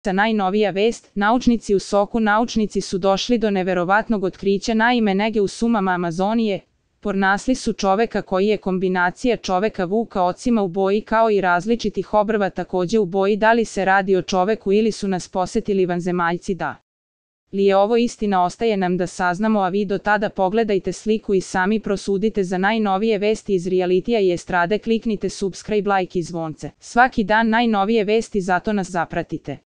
Najnovija vest, naučnici u Soku. Naučnici su došli do neverovatnog otkrića. Naime, negdje u šumama Amazonije pronašli su čoveka koji je kombinacija čoveka vuka ocima u boji kao i različitih obrva takođe u boji. Da li se radi o čoveku ili su nas posetili vanzemaljci? Da li je ovo istina, ostaje nam da saznamo, a vi do tada pogledajte sliku i sami prosudite. Za najnovije vesti iz realitija i estrade kliknite subscribe, like i zvonce. Svaki dan najnovije vesti, zato nas zapratite.